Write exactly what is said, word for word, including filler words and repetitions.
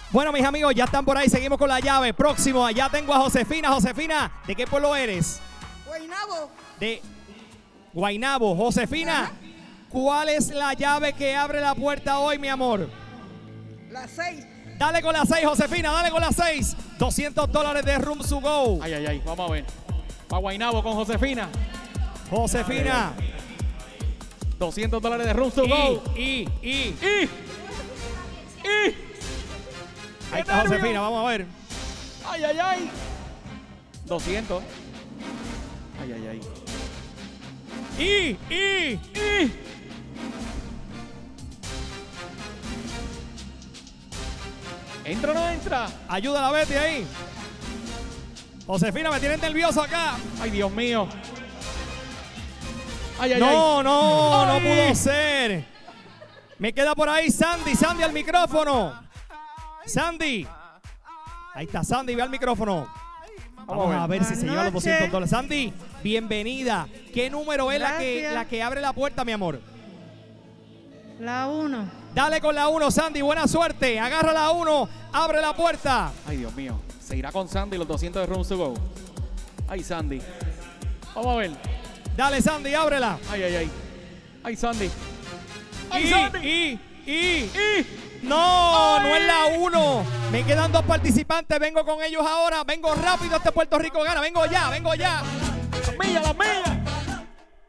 Bueno, mis amigos, ya están por ahí. Seguimos con la llave. Próximo, allá tengo a Josefina. Josefina, ¿de qué pueblo eres? Guaynabo. De Guaynabo. Josefina, Ajá. ¿cuál es la llave que abre la puerta hoy, mi amor? Las seis. Dale con la seis, Josefina, dale con la seis. doscientos dólares de Room to Go. Ay, ay, ay, vamos a ver. Para Guaynabo con Josefina. Josefina. doscientos dólares de Room to Go. Y, y, y. Y, y. Ahí está Josefina, vamos a ver. Ay, ay, ay. doscientos. Ay, ay, ay. Y, y, Y. ¿Entra o no entra? Ayúdala a Betty ahí. Josefina, me tienen nervioso acá. Ay, Dios mío. Ay, ay, No, ay. no, no Ay. pudo ser. Me queda por ahí Sandy, Sandy al micrófono. Sandy. Ahí está Sandy, ve al micrófono. Vamos a ver si se lleva los doscientos dólares. Sandy, bienvenida. ¿Qué número es la que, Gracias. la que abre la puerta, mi amor? La uno. Dale con la uno, Sandy, buena suerte. Agarra la uno, abre la puerta. Ay, Dios mío. Se irá con Sandy los doscientos de Room to Go. Ay, Sandy. Vamos a ver. Dale, Sandy, ábrela. Ay, ay, ay. Ay, Sandy. Ay, Y, Sandy. y, y. Y. No, Ay. no es la uno. Me quedan dos participantes. Vengo con ellos ahora. Vengo rápido. Este Puerto Rico gana. Vengo ya, vengo ya. Las millas, las millas.